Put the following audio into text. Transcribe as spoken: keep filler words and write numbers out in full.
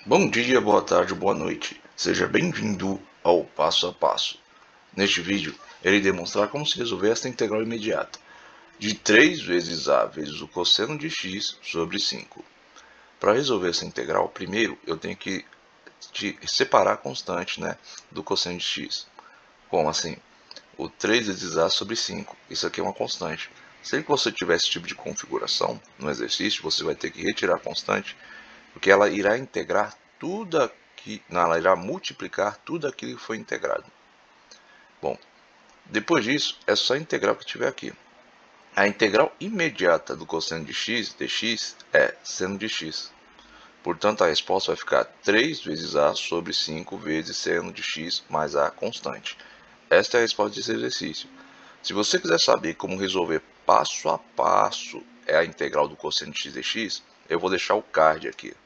Bom dia, boa tarde, boa noite. Seja bem-vindo ao Passo a Passo. Neste vídeo, irei demonstrar como se resolver esta integral imediata de três vezes a vezes o cosseno de x sobre cinco. Para resolver essa integral, primeiro eu tenho que separar a constante, né, do cosseno de x. Como assim? O três vezes a sobre cinco. Isso aqui é uma constante. Se você tiver esse tipo de configuração no exercício, você vai ter que retirar a constante, porque ela irá integrar tudo aqui, não, ela irá multiplicar tudo aquilo que foi integrado. Bom, depois disso, é só integrar o que tiver aqui. A integral imediata do cosseno de x, dx, é seno de x. Portanto, a resposta vai ficar três vezes a sobre cinco vezes seno de x mais a constante. Esta é a resposta desse exercício. Se você quiser saber como resolver passo a passo é a integral do cosseno de x dx, eu vou deixar o card aqui.